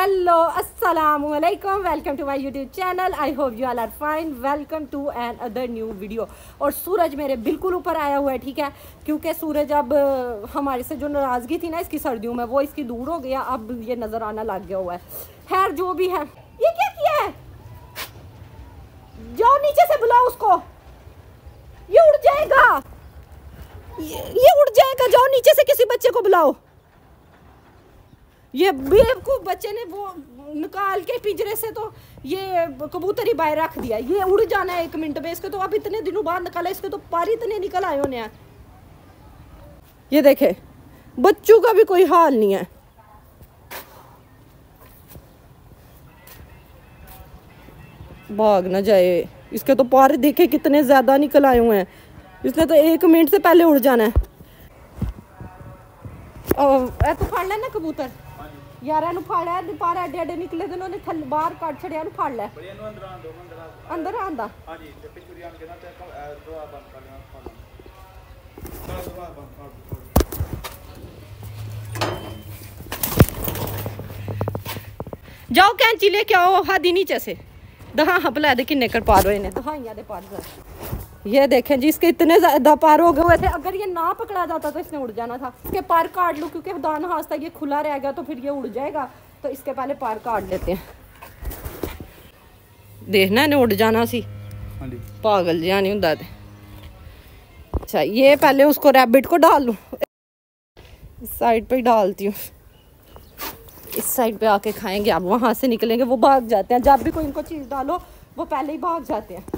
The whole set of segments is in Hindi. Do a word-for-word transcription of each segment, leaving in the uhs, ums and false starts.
हेलो अस्सलाम वालेकुम, welcome to my YouTube channel. I hope you all are fine. Welcome to another new video. और सूरज मेरे बिल्कुल ऊपर आया हुआ है, ठीक है, क्योंकि सूरज अब हमारे से जो नाराज़गी थी ना इसकी सर्दियों में, वो इसकी दूर हो गया, अब ये नज़र आना लग गया हुआ है। खैर जो भी है, ये क्या किया है? जाओ नीचे से बुलाओ उसको, ये उड़ जाएगा, ये, ये उड़ जाएगा। जाओ नीचे से किसी बच्चे को बुलाओ। ये बेवकूफ बच्चे ने वो निकाल के पिंजरे से तो ये कबूतर ही बाहर रख दिया। ये उड़ जाना है एक मिनट में। इसके तो अब इतने दिनों बाद निकाला, इसके तो पर इतने निकल आए होने हैं। ये देखे, बच्चों का भी कोई हाल नहीं है। भाग ना जाए, इसके तो पर देखे कितने ज्यादा निकल आए हुए हैं। इसने तो एक मिनट से पहले उड़ जाना है। ए तो फाड़ लेना कबूतर यार, एनु फाड़ा है पर एडे एडे निकले थे, उन्होंने थल बाहर काट छड़िया, नु फाड़ ले अंदर आंदा। हां जी, ते पिछुरी आन के ना ते दुआ बंद कर लेना। जाओ कैंची लेके आओ, हादी नीचे से दहा हपला दे किन्ने कर पार होए ने, दहाइयां दे पार। ये देखें जी, इसके इतने ज्यादा पार हो गए हुए थे। अगर ये ना पकड़ा जाता तो इसने उड़ जाना था। इसके पार काट लूं, क्योंकि दाना हास्ता ये खुला रह गया तो फिर ये उड़ जाएगा, तो इसके पहले पार काट लेते हैं। देखना इन्हें उड़ जाना सी, पागल जिहा नहीं हुंदा। अच्छा, ये पहले उसको रैबिट को डाल लूं, इस साइड पे ही डालती हूँ। इस साइड पे आके खाएंगे। अब वहां से निकलेंगे, वो भाग जाते हैं। जब भी कोई इनको चीज डालो वो पहले ही भाग जाते हैं।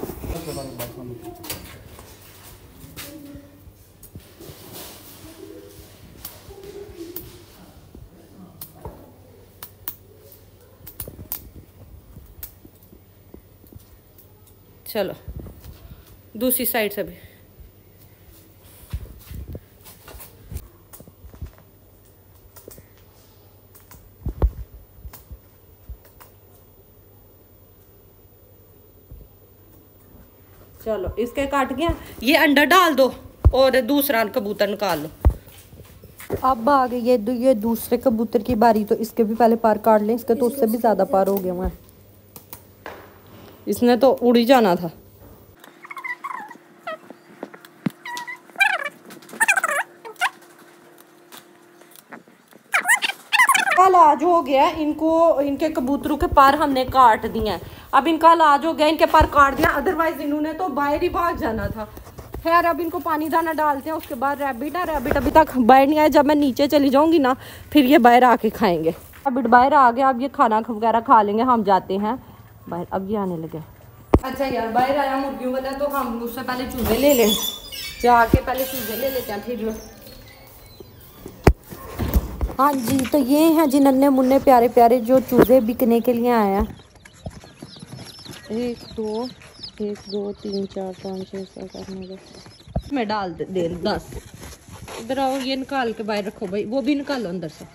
चलो दूसरी साइड से भी। चलो इसके काट गया, ये अंडा डाल दो और दूसरा कबूतर निकाल लो। अब आ गई ये ये दूसरे कबूतर की बारी, तो इसके भी पहले पार काट लें। इसके तो उससे भी ज्यादा पार हो गया हुआ है, इसने तो उड़ ही जाना था। इलाज हो गया इनको, इनके कबूतरों के पार हमने काट दिए हैं। अब इनका इलाज हो गया, इनके पार काट दिया, अदरवाइज इन्होंने तो बाहर ही भाग जाना था। खैर अब इनको पानी दाना डालते हैं। उसके बाद रैबिट है, रैबिट अभी तक बाहर नहीं आया। जब मैं नीचे चली जाऊंगी ना, फिर ये बाहर आके खाएंगे। रैबिट बाहर आ गया, अब ये खाना वगैरह खा लेंगे। हम जाते हैं बाहर, अब ये आने लगे। अच्छा यार, बाहर आया मुर्गियों वाला, तो हम उससे पहले चूजे ले लें, जाके पहले चूजे ले लेते हैं फिर। हाँ जी, तो ये हैं जी नन्हे मुन्ने प्यारे प्यारे जो चूजे बिकने के लिए आए हैं। एक दो एक दो तीन चार पाँच छः सात आठ नौ दस में डाल दे, दे दस। इधर आओ, ये निकाल के बाहर रखो भाई, वो भी निकालो अंदर से।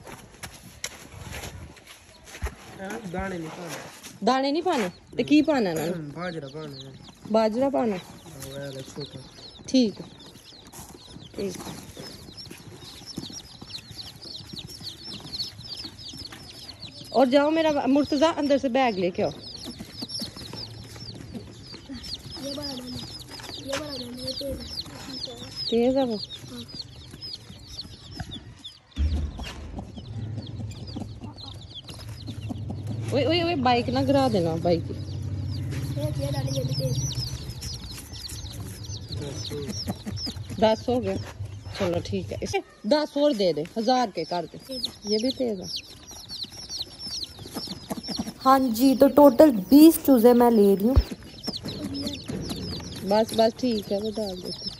दाने नहीं पाने, दाने नहीं पाने तो की पाना ना? बाजरा पाना, बाजरा पाना, ठीक है ठीक है। और जाओ मेरा मुर्तजा अंदर से बैग लेके आओ। ये बड़ा डालना, ये बड़ा डालना, ये तेज तेज है वो। ओए ओए ओए, बाइक ना गिरा देना, बाइक की। ये डाली, ये भी तेज। दस हो गया, चलो ठीक है। इसे दस और दे दे, हजार के कर दे। ये भी तेज है। हाँ जी, तो टोटल बीस चूजे मैं ले रही हूँ। बस बस ठीक है, वो डाल देते।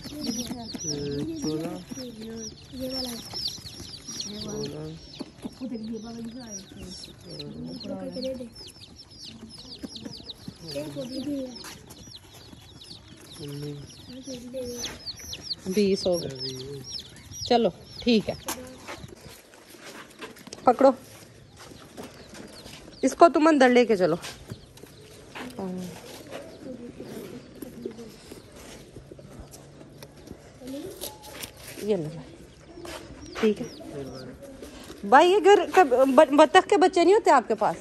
बीस हो गए, चलो ठीक है। पकड़ो इसको, तुम अंदर लेके चलो। ये लो, ठीक है। भाई ये घर बत्तख के बच्चे नहीं होते आपके पास?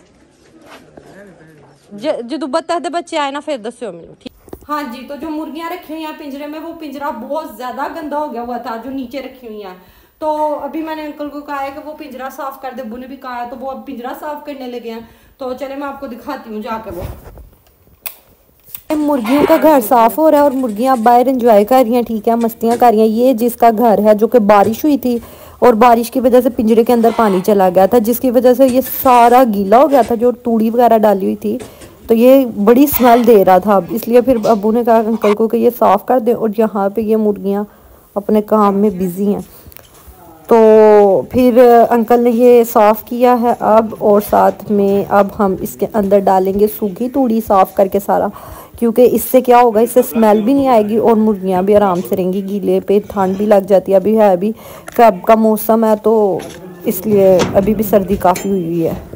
जो बत्तख के बच्चे आए ना फिर दस्यो मैनू, ठीक? हाँ जी, तो जो मुर्गियां रखी हुई हैं पिंजरे में, वो पिंजरा बहुत ज्यादा गंदा हो गया हुआ था जो नीचे रखी हुई हैं। तो अभी मैंने अंकल को कहा है कि वो पिंजरा साफ कर दे, अब्बू ने भी कहा है, तो वो अब पिंजरा साफ करने लगे हैं। तो चले मैं आपको दिखाती हूँ जाकर। वो मुर्गियों का घर साफ हो रहा है और मुर्गियां बाहर एंजॉय कर रही हैं, ठीक है, मस्तियां कर रही हैं। ये जिसका घर है जो कि बारिश हुई थी और बारिश की वजह से पिंजरे के अंदर पानी चला गया था, जिसकी वजह से ये सारा गीला हो गया था, जो तूड़ी वगैरह डाली हुई थी, तो ये बड़ी स्मेल दे रहा था। इसलिए फिर अब्बू ने कहा अंकल को कि ये साफ़ कर दे। और यहाँ पे ये मुर्गियाँ अपने काम में बिज़ी हैं। तो फिर अंकल ने ये साफ़ किया है अब, और साथ में अब हम इसके अंदर डालेंगे सूखी तूड़ी साफ़ करके सारा, क्योंकि इससे क्या होगा, इससे स्मेल भी नहीं आएगी और मुर्गियाँ भी आराम से रहेंगी। गीले पे ठंड भी लग जाती है, अभी है अभी कब का मौसम है, तो इसलिए अभी भी सर्दी काफ़ी हुई हुई है।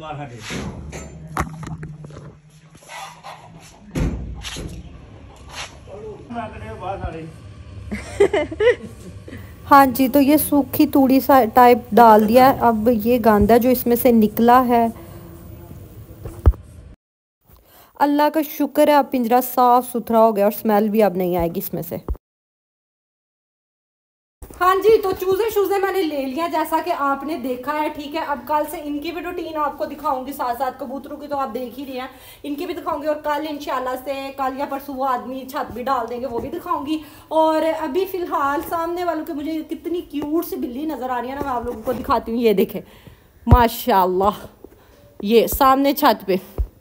हाँ जी, तो ये सूखी तूड़ी सा टाइप डाल दिया है। अब ये गंदा जो इसमें से निकला है, अल्लाह का शुक्र है अब पिंजरा साफ सुथरा हो गया और स्मेल भी अब नहीं आएगी इसमें से। हाँ जी, तो चूजे शूजे मैंने ले लिया जैसा कि आपने देखा है, ठीक है। अब कल से इनकी भी रूटीन आपको दिखाऊंगी, साथ साथ कबूतरों की तो आप देख ही रहे हैं, इनकी भी दिखाऊंगी। और कल इंशाल्लाह से कल या परसों वो आदमी छत भी डाल देंगे, वो भी दिखाऊंगी। और अभी फिलहाल सामने वालों के मुझे कितनी क्यूट सी बिल्ली नजर आ रही है ना, मैं आप लोगों को दिखाती हूँ। ये देखे माशाल्लाह, ये सामने छत पे,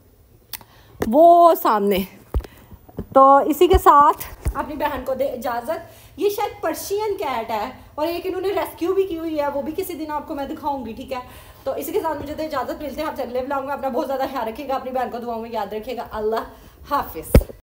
वो सामने। तो इसी के साथ अपनी बहन को दे इजाज़त। ये शायद पर्शियन कैट है और एक इन्होंने रेस्क्यू भी की हुई है, वो भी किसी दिन आपको मैं दिखाऊंगी, ठीक है। तो इसी के साथ मुझे दे इजाज़त, मिलते हैं आप अगले व्लॉग में। अपना बहुत ज़्यादा ख्याल रखिएगा, अपनी बहन को दुआओं में याद रखिएगा। अल्लाह हाफिज़।